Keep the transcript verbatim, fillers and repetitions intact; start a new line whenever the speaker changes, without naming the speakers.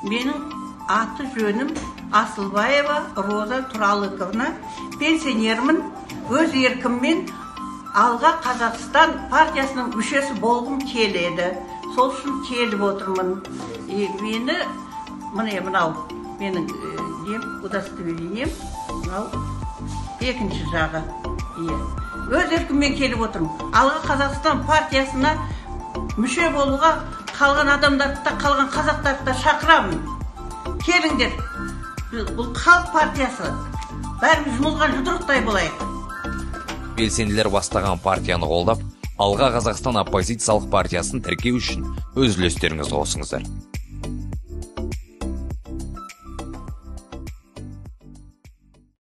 Менің аты жөнім Асылбаева Роза Тұралыковна. Пенсионермін. Өз еркіммен Алға Қазақстан партиясының мүшесі болғым келеді. Сол үшін келіп отырмын. Мені, міне мынау, менің нем, удостоверением, мынау екінші жағы. Өз еркіммен келіп отырмын. Алға Қазақстан партиясына мүше болуға қалған адамдарды да, қалған қазақтарды да шақырамын. Келіңдер. Бұл халық партиясы. Бәріміз жұмылған жұдырықтай болайық.
Белсенділер бастаған партияны қолдап, Алға Қазақстан оппозициялық партиясын тіркеу үшін өз үлестеріңізді қосыңыздар.